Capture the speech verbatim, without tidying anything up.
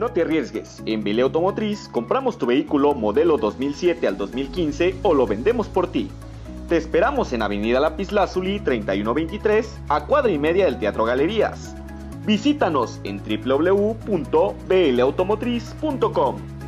No te arriesgues, en Bele Automotriz compramos tu vehículo modelo dos mil siete al dos mil quince o lo vendemos por ti. Te esperamos en Avenida Lapislázuli treinta y uno veintitrés, a cuadra y media del Teatro Galerías. Visítanos en w w w punto b l automotriz punto com.